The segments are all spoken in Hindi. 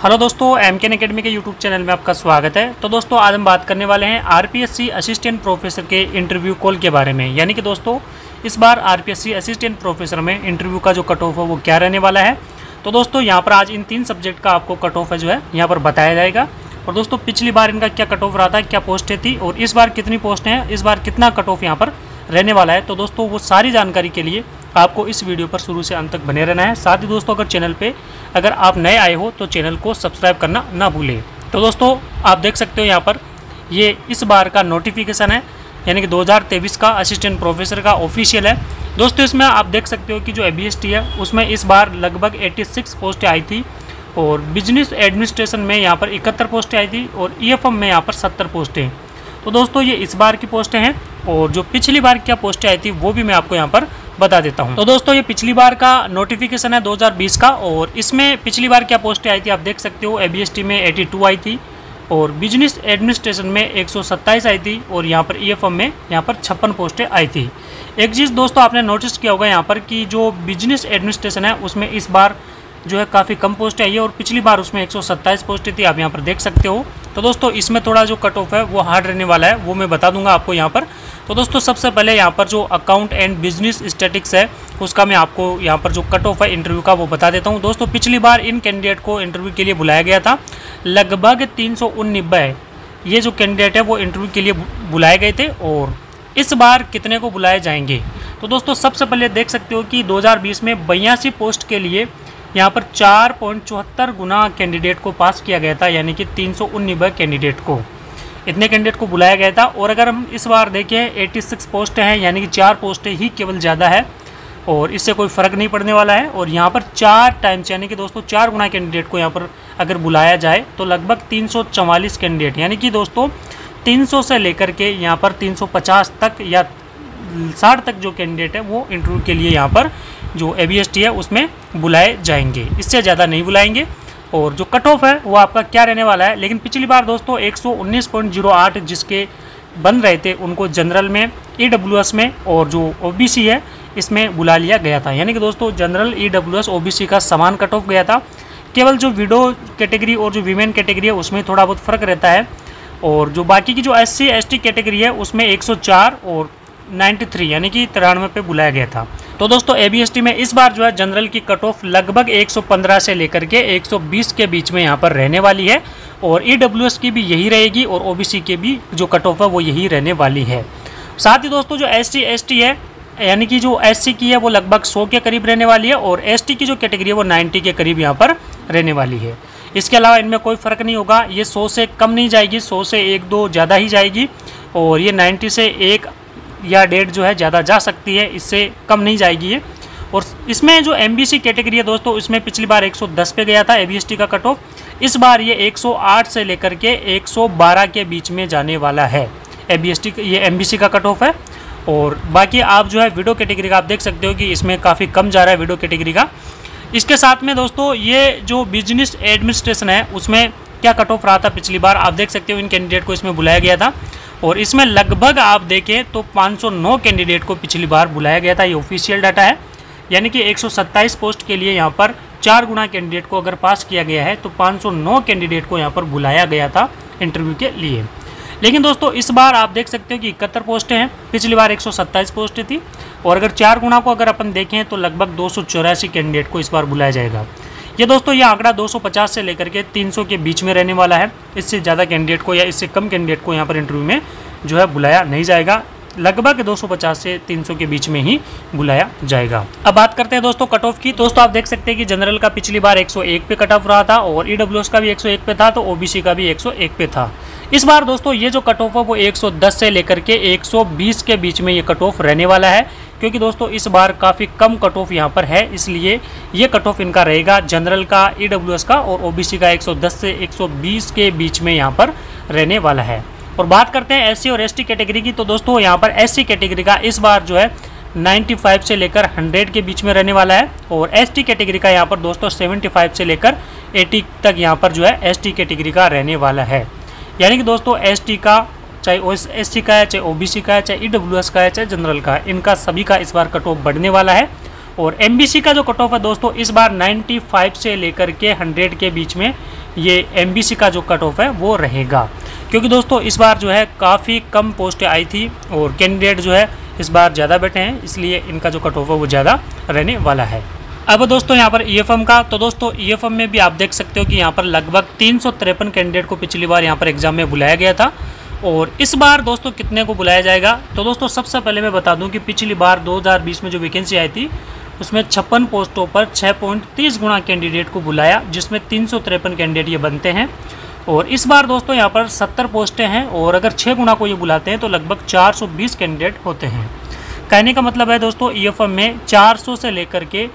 हेलो दोस्तों, एमकेएन एकेडमी के यूट्यूब चैनल में आपका स्वागत है। तो दोस्तों आज हम बात करने वाले हैं आरपीएससी असिस्टेंट प्रोफेसर के इंटरव्यू कॉल के बारे में। यानी कि दोस्तों इस बार आरपीएससी असिस्टेंट प्रोफेसर में इंटरव्यू का जो कट ऑफ है वो क्या रहने वाला है। तो दोस्तों यहाँ पर आज इन 3 सब्जेक्ट का आपको कट ऑफ है जो है यहाँ पर बताया जाएगा। और दोस्तों पिछली बार इनका क्या कट ऑफ रहा था, क्या पोस्टें थी और इस बार कितनी पोस्टें हैं, इस बार कितना कट ऑफ यहाँ पर रहने वाला है। तो दोस्तों वो सारी जानकारी के लिए आपको इस वीडियो पर शुरू से अंत तक बने रहना है। साथ ही दोस्तों अगर चैनल पे अगर आप नए आए हो तो चैनल को सब्सक्राइब करना ना भूलें। तो दोस्तों आप देख सकते हो यहाँ पर ये इस बार का नोटिफिकेशन है, यानी कि 2023 का असिस्टेंट प्रोफेसर का ऑफिशियल है। दोस्तों इसमें आप देख सकते हो कि जो एबीएसटी है उसमें इस बार लगभग 86 पोस्टें आई थी और बिजनेस एडमिनिस्ट्रेशन में यहाँ पर 71 पोस्टें आई थी और ईएफएम में यहाँ पर 70 पोस्टें। तो दोस्तों ये इस बार की पोस्टें हैं और जो पिछली बार क्या पोस्टें आई थी वो भी मैं आपको यहाँ पर बता देता हूँ। तो दोस्तों ये पिछली बार का नोटिफिकेशन है 2020 का और इसमें पिछली बार क्या पोस्टें आई थी आप देख सकते हो। एबीएसटी में 82 आई थी और बिजनेस एडमिनिस्ट्रेशन में 127 आई थी और यहाँ पर ईएफएम में यहाँ पर 56 पोस्टें आई थी। एक चीज़ दोस्तों आपने नोटिस किया होगा यहाँ पर कि जो बिजनेस एडमिनिस्ट्रेशन है उसमें इस बार जो है काफ़ी कम पोस्टें आई है और पिछली बार उसमें 127 पोस्टें थी, आप यहाँ पर देख सकते हो। तो दोस्तों इसमें थोड़ा जो कट ऑफ है वो हार्ड रहने वाला है, वो मैं बता दूंगा आपको यहाँ पर। तो दोस्तों सबसे पहले यहाँ पर जो अकाउंट एंड बिजनेस स्टैटिक्स है उसका मैं आपको यहाँ पर जो कट ऑफ है इंटरव्यू का वो बता देता हूँ। दोस्तों पिछली बार इन कैंडिडेट को इंटरव्यू के लिए बुलाया गया था, लगभग 399 ये जो कैंडिडेट है वो इंटरव्यू के लिए बुलाए गए थे। और इस बार कितने को बुलाए जाएंगे तो दोस्तों सबसे पहले देख सकते हो कि 2020 में 82 पोस्ट के लिए यहाँ पर 4.74 गुना कैंडिडेट को पास किया गया था, यानी कि 399 कैंडिडेट को, इतने कैंडिडेट को बुलाया गया था। और अगर हम इस बार देखें 86 पोस्टें हैं, यानी कि 4 पोस्टें ही केवल ज़्यादा है और इससे कोई फ़र्क नहीं पड़ने वाला है। और यहाँ पर 4 टाइम्स यानी कि दोस्तों 4 गुना कैंडिडेट को यहाँ पर अगर बुलाया जाए तो लगभग 344 कैंडिडेट, यानी कि दोस्तों 300 से लेकर के यहाँ पर 350 तक या 60 तक जो कैंडिडेट है वो इंटरव्यू के लिए यहाँ पर जो एबीएसटी है उसमें बुलाए जाएंगे, इससे ज़्यादा नहीं बुलाएंगे। और जो कट ऑफ है वो आपका क्या रहने वाला है, लेकिन पिछली बार दोस्तों 119.08 जिसके बन रहे थे उनको जनरल में, ईडब्ल्यूएस में और जो ओबीसी है इसमें बुला लिया गया था। यानी कि दोस्तों जनरल, ईडब्ल्यूएस, ओबीसी का समान कट ऑफ गया था। केवल जो विडो कैटेगरी और जो वीमेन कैटेगरी है उसमें थोड़ा बहुत फ़र्क रहता है और जो बाकी की जो एससी एसटी कैटेगरी है उसमें 104 और 93 यानी कि 93 पे बुलाया गया था। तो दोस्तों एबीएसटी में इस बार जो है जनरल की कट ऑफ लगभग 115 से लेकर के 120 के बीच में यहाँ पर रहने वाली है और ईडब्ल्यूएस की भी यही रहेगी और ओबीसी के भी जो कट ऑफ है वो यही रहने वाली है। साथ ही दोस्तों जो एससी एसटी है, यानी कि जो एससी की है वो लगभग 100 के करीब रहने वाली है और एसटी की जो कैटेगरी है वो 90 के करीब यहाँ पर रहने वाली है। इसके अलावा इनमें कोई फ़र्क नहीं होगा, ये 100 से कम नहीं जाएगी, 100 से 1-2 ज़्यादा ही जाएगी और ये 90 से 1 या 1.5 जो है ज़्यादा जा सकती है, इससे कम नहीं जाएगी ये। और इसमें जो एमबीसी कैटेगरी है दोस्तों इसमें पिछली बार 110 पे गया था एबीएसटी का कट ऑफ, इस बार ये 108 से लेकर के 112 के बीच में जाने वाला है एबीएसटी, ये एमबीसी का कट ऑफ है। और बाकी आप जो है विडो कैटेगरी का आप देख सकते हो कि इसमें काफ़ी कम जा रहा है विडो कैटेगरी का। इसके साथ में दोस्तों ये जो बिजनेस एडमिनिस्ट्रेशन है उसमें क्या कट ऑफ रहा था पिछली बार आप देख सकते हो, इन कैंडिडेट को इसमें बुलाया गया था और इसमें लगभग आप देखें तो 509 कैंडिडेट को पिछली बार बुलाया गया था, ये ऑफिशियल डाटा है। यानी कि 127 पोस्ट के लिए यहाँ पर 4 गुना कैंडिडेट को अगर पास किया गया है तो 509 कैंडिडेट को यहाँ पर बुलाया गया था इंटरव्यू के लिए। लेकिन दोस्तों इस बार आप देख सकते हो कि 71 पोस्टें हैं, पिछली बार 127 पोस्टें थी और अगर 4 गुना को अगर अपन देखें तो लगभग 284 कैंडिडेट को इस बार बुलाया जाएगा। ये दोस्तों ये आंकड़ा 250 से लेकर के 300 के बीच में रहने वाला है, इससे ज़्यादा कैंडिडेट को या इससे कम कैंडिडेट को यहाँ पर इंटरव्यू में जो है बुलाया नहीं जाएगा, लगभग 250 से 300 के बीच में ही बुलाया जाएगा। अब बात करते हैं दोस्तों कट ऑफ की। दोस्तों आप देख सकते हैं कि जनरल का पिछली बार 101 पे कट ऑफ रहा था और ईडब्ल्यूएस का भी 101 पे था तो ओबीसी का भी 101 पे था। इस बार दोस्तों ये जो कट ऑफ है वो 110 से लेकर के 120 के बीच में ये कट ऑफ रहने वाला है, क्योंकि दोस्तों इस बार काफ़ी कम कट ऑफ यहाँ पर है, इसलिए ये कट ऑफ इनका रहेगा जनरल का, ईडब्ल्यूएस का और ओबीसी का 110 से 120 के बीच में यहाँ पर रहने वाला है। और बात करते हैं एससी और एसटी कैटेगरी की। तो दोस्तों यहाँ पर एससी कैटेगरी का इस बार जो है 95 से लेकर 100 के बीच में रहने वाला है और एसटी कैटेगरी का यहाँ पर दोस्तों 75 से लेकर 80 तक यहाँ पर जो है एसटी कैटेगरी का रहने वाला है। यानी कि दोस्तों एसटी का, चाहे एससी का है, चाहे ओबीसी का है, चाहे ईडब्ल्यूएस का है, चाहे जनरल का है, इनका सभी का इस बार कट ऑफ बढ़ने वाला है और MBC का जो कट ऑफ है दोस्तों इस बार 95 से लेकर के 100 के बीच में ये MBC का जो कट ऑफ है वो रहेगा, क्योंकि दोस्तों इस बार जो है काफ़ी कम पोस्टें आई थी और कैंडिडेट जो है इस बार ज़्यादा बैठे हैं, इसलिए इनका जो कट ऑफ है वो ज़्यादा रहने वाला है। अब दोस्तों यहाँ पर EFM का, तो दोस्तों EFM में भी आप देख सकते हो कि यहाँ पर लगभग 353 कैंडिडेट को पिछली बार यहाँ पर एग्जाम में बुलाया गया था, और इस बार दोस्तों कितने को बुलाया जाएगा। तो दोस्तों सबसे पहले मैं बता दूं कि पिछली बार 2020 में जो वैकेंसी आई थी उसमें 56 पोस्टों पर 6.30 गुना कैंडिडेट को बुलाया, जिसमें 353 कैंडिडेट ये बनते हैं। और इस बार दोस्तों यहाँ पर 70 पोस्टें हैं और अगर 6 गुना को ये बुलाते हैं तो लगभग 420 कैंडिडेट होते हैं। कहने का मतलब है दोस्तों EFM में 400 से लेकर के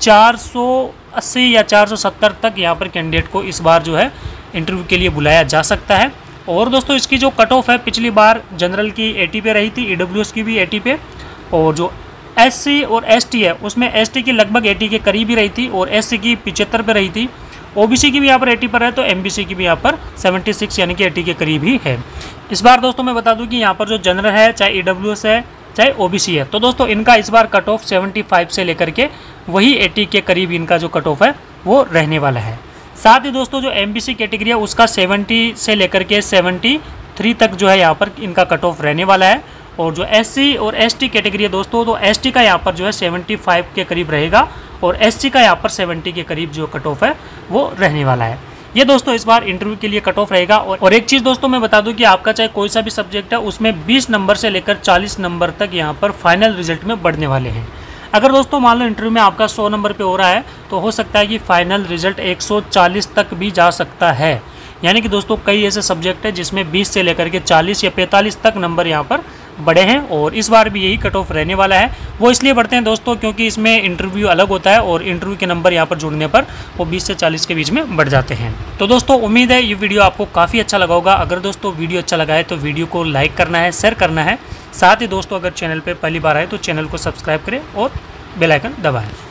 480 या 470 तक यहाँ पर कैंडिडेट को इस बार जो है इंटरव्यू के लिए बुलाया जा सकता है। और दोस्तों इसकी जो कट ऑफ है पिछली बार जनरल की 80 पे रही थी, EWS की भी 80 पे, और जो SC और ST है उसमें ST की लगभग 80 के करीब ही रही थी और SC की 75 पे रही थी। OBC की भी यहाँ पर 80 पर है, तो MBC की भी यहाँ पर 76 यानी कि 80 के करीब ही है। इस बार दोस्तों मैं बता दूँ कि यहाँ पर जो जनरल है, चाहे EWS है चाहे OBC है, तो दोस्तों इनका इस बार कट ऑफ 75 से लेकर के वही 80 के करीब इनका जो कट ऑफ है वो रहने वाला है। साथ ही दोस्तों जो MBC कैटेगरी है उसका 70 से लेकर के 73 तक जो है यहाँ पर इनका कट ऑफ रहने वाला है। और जो SC और ST कैटेगरी है दोस्तों, तो ST का यहाँ पर जो है 75 के करीब रहेगा और SC का यहाँ पर 70 के करीब जो कट ऑफ है वो रहने वाला है। ये दोस्तों इस बार इंटरव्यू के लिए कट ऑफ रहेगा। और एक चीज़ दोस्तों मैं बता दूं कि आपका चाहे कोई सा भी सब्जेक्ट है उसमें 20 नंबर से लेकर 40 नंबर तक यहाँ पर फाइनल रिजल्ट में बढ़ने वाले हैं। अगर दोस्तों मान लो इंटरव्यू में आपका 100 नंबर पे हो रहा है तो हो सकता है कि फाइनल रिजल्ट 140 तक भी जा सकता है। यानी कि दोस्तों कई ऐसे सब्जेक्ट है जिसमें 20 से लेकर के 40 या 45 तक नंबर यहाँ पर बढ़े हैं, और इस बार भी यही कट ऑफ रहने वाला है। वो इसलिए बढ़ते हैं दोस्तों क्योंकि इसमें इंटरव्यू अलग होता है और इंटरव्यू के नंबर यहाँ पर जुड़ने पर वो 20 से 40 के बीच में बढ़ जाते हैं। तो दोस्तों उम्मीद है ये वीडियो आपको काफ़ी अच्छा लगा होगा। अगर दोस्तों वीडियो अच्छा लगा है तो वीडियो को लाइक करना है, शेयर करना है। साथ ही दोस्तों अगर चैनल पर पहली बार आए तो चैनल को सब्सक्राइब करें और बेल आइकन दबाएं।